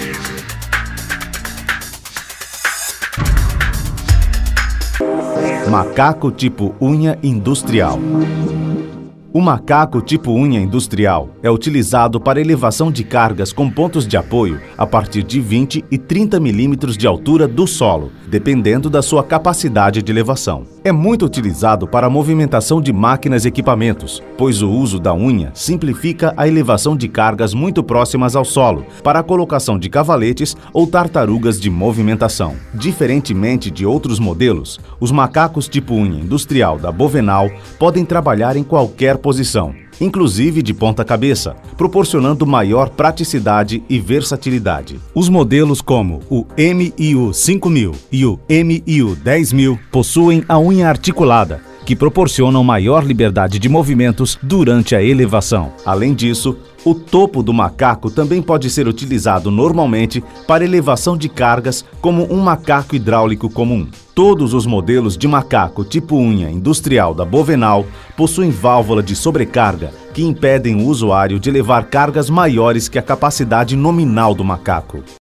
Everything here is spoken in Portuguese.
Macaco tipo unha industrial. O macaco tipo unha industrial é utilizado para elevação de cargas com pontos de apoio a partir de 20 e 30 milímetros de altura do solo, dependendo da sua capacidade de elevação. É muito utilizado para a movimentação de máquinas e equipamentos, pois o uso da unha simplifica a elevação de cargas muito próximas ao solo, para a colocação de cavaletes ou tartarugas de movimentação. Diferentemente de outros modelos, os macacos tipo unha industrial da Bovenal podem trabalhar em qualquer posição, inclusive de ponta cabeça, proporcionando maior praticidade e versatilidade. Os modelos como o MIU 5000 e o MIU 10000 possuem a unha articulada, que proporcionam maior liberdade de movimentos durante a elevação. Além disso, o topo do macaco também pode ser utilizado normalmente para elevação de cargas como um macaco hidráulico comum. Todos os modelos de macaco tipo unha industrial da Bovenal possuem válvula de sobrecarga que impedem o usuário de levar cargas maiores que a capacidade nominal do macaco.